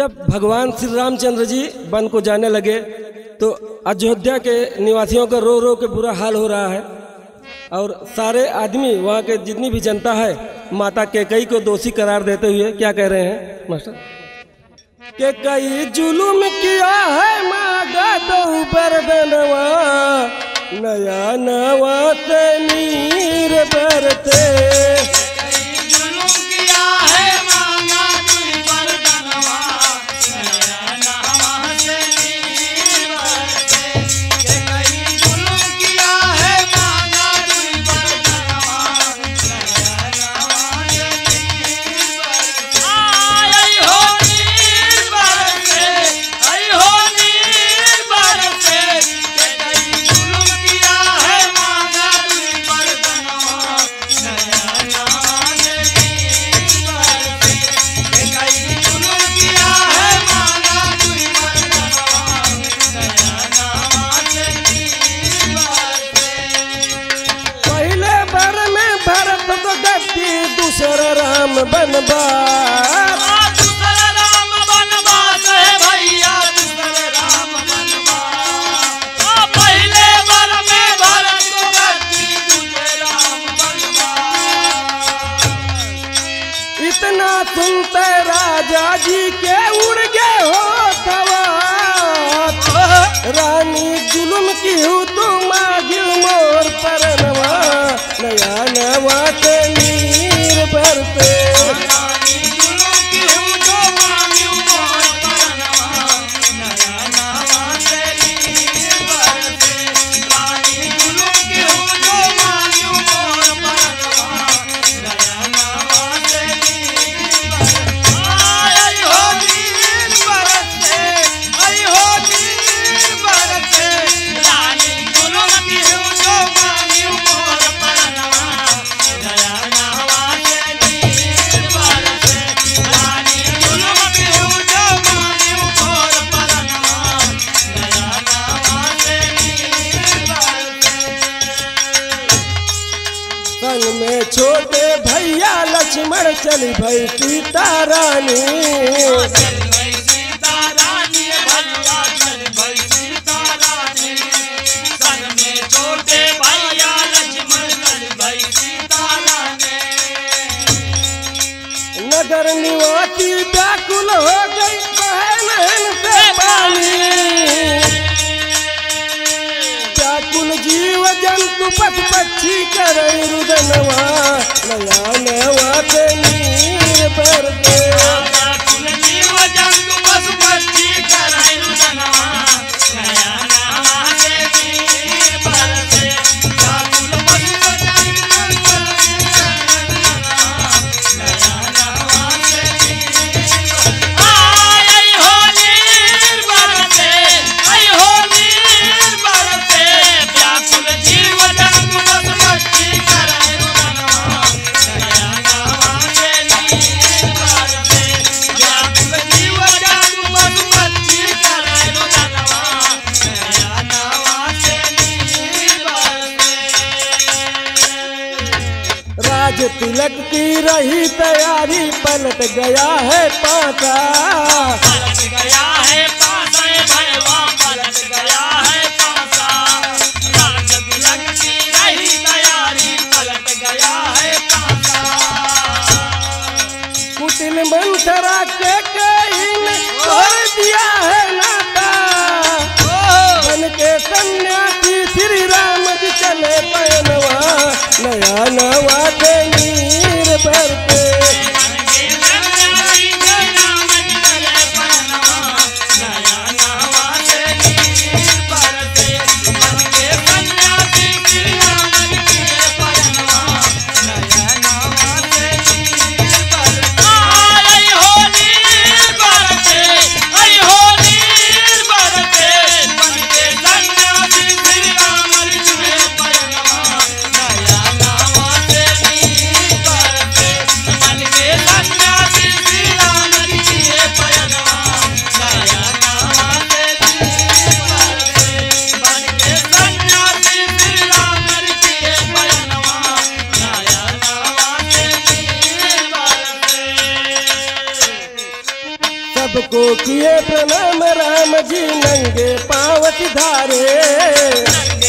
जब भगवान श्री रामचंद्र जी वन को जाने लगे तो अयोध्या के निवासियों का रो रो के बुरा हाल हो रहा है और सारे आदमी वहाँ के जितनी भी जनता है माता कैकेयी को दोषी करार देते हुए क्या कह रहे हैं मास्टर? कैकेयी जुलुम किया है मांगा दो बरदनवा, नया नवा से नीर बरते। दूसरा राम बनवास, दूसरा राम बनवास है भैया, दूसरा राम बनवास। पहले बर में भरत को गद्दी, दूसरे राम बनवास। इतना सुनते राजा जी के उड़ गए हो थवात, रानी जुलुम की हूँ तू मागिल मोर परनवा, नया नवा से नीर बरते। संग में छोटे भैया लक्ष्मण चली भई सीता रानी, चल भई सीता रानी, भैया चल भई सीता रानी। संग में छोटे भैया लक्ष्मण चल भई सीता रानी। नगर निवासी व्याकुल हो गई बहन से पानी, व्याकुल जीव जंतु पशु पक्षी करे रुदनवा, नया नवा से नीर बरते। व्याकुल जीव जंतु पशु पक्षी करे रुदनवा, नया नवा से नीर बरते। व्याकुल पशु पक्षी करे रुदनवा, नया नवा से नीर बरते। आई हो नीर बरते, आई हो नीर बरते। व्याकुल जीव जंतु पशु पक्षी करे रुदनवा, नया नवा से नीर बरते। व्याकुल जीव जंतु पशु पक्षी करे रुदनवा, नया नवा से नीर बरते। राज तिलक की रही तैयारी पलट गया है पासा, पलट गया है पासा भैया, पलट गया है पासा। राज तिलक की रही तैयारी पलट गया है पासा। कुटिल मंथरा के कैकेयी तोड़ दिया है नाता, बन के सन्यासी श्री राम जी चले पैनवा, नया नवा से नीर बरते। नया नवा से को किए प्रणाम राम जी नंगे पाँव सिधारे।